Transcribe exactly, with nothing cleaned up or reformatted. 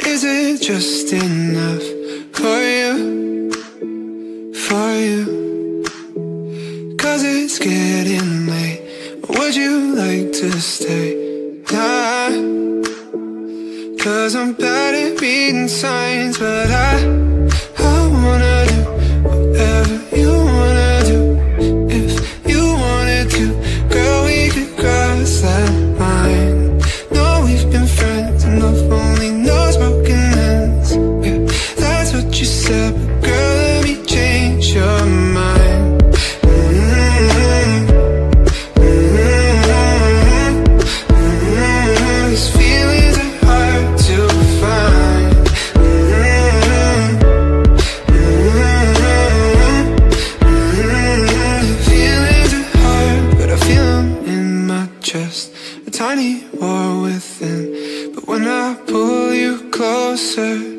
Is it just enough for you, for you? Cause it's getting late. Would you like to stay? Nah, cause I'm bad at reading signs, but I, I wanna do whatever you wanna do. If you wanted to, girl, we could cross that line. No, we've been friends and love only knows broken hands. Yeah, that's what you said, but girl, let me change your mind. A tiny war within, but when I pull you closer,